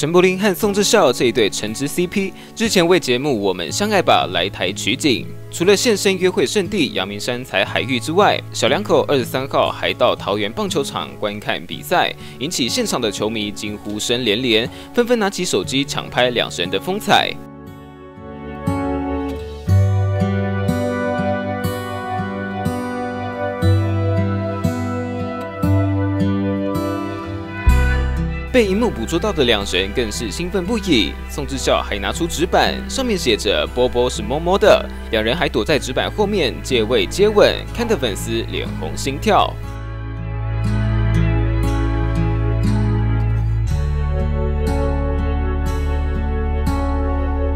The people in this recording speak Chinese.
陈柏霖和宋智孝这一对橙汁 CP， 之前为节目《我们相爱吧》来台取景，除了现身约会圣地阳明山采海域之外，小两口23号还到桃园棒球场观看比赛，引起现场的球迷惊呼声连连，纷纷拿起手机抢拍两人的风采。被荧幕捕捉到的两人更是兴奋不已，宋智孝还拿出纸板，上面写着“波波是摸摸的”，两人还躲在纸板后面借位接吻，看得粉丝脸红心跳。